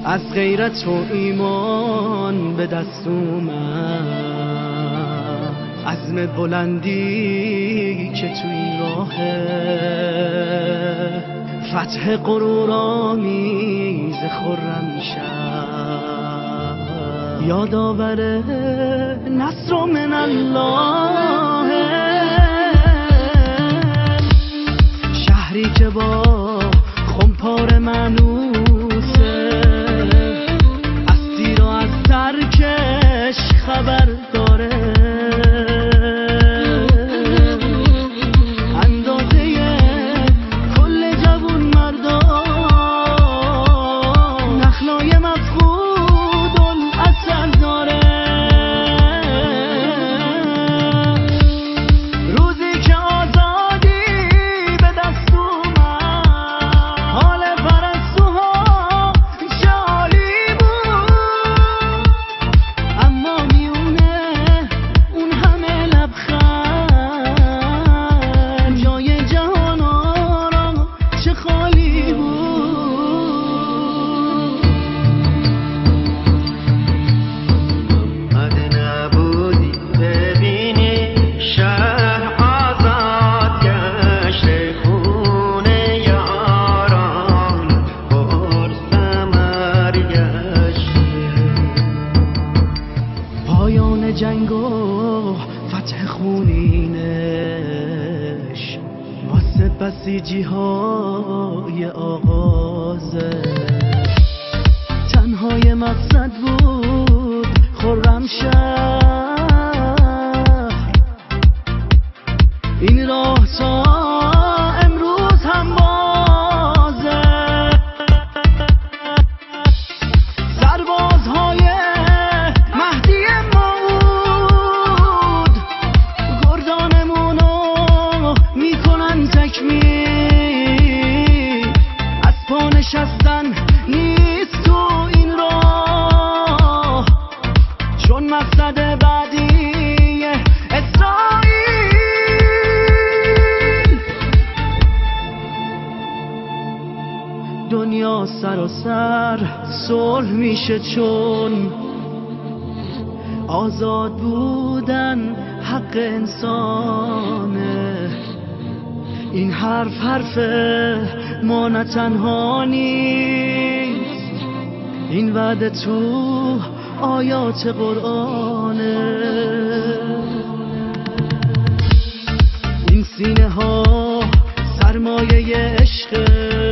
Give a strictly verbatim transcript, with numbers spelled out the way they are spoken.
از غیرت و ایمان به دست اومد، عزم بلندی که تو این راهه، فتح غرورآمیز خرمشهر، یادآور نصر من الله، شهری که با خمپار منوسه، از تیر و از ترکش خبر داره، اندازه کل جوون مردان، نخلای مفقود الاثر داره. روزی که آزادی به دست اومد، حال پرستوها چه عالی بود، اما میونه اون همه لبخند، جای جهان آرام چه خالی بود. اگه نبودی ببینی شهر آزاد گشت، خونه یاران پر ثمر گشت. پایان جنگ و فتح خونینش واسه بسیجی های آغازه، تنهای مقصد بود خرمشهر. این راه تا امروز هم بازه، سربازهای مهدی موعود گردانمونو میکنن تکمیل، از پا نشستن نیست تو این راه، چون مقصد بعدی اسرائیل. دنیا سراسر صلح میشه چون آزاد بودن حق انسانه. این حرف حرف ما نه تنها نیست، این وعده تو آیات قرآنه. این سینه ها سرمایه عشقه،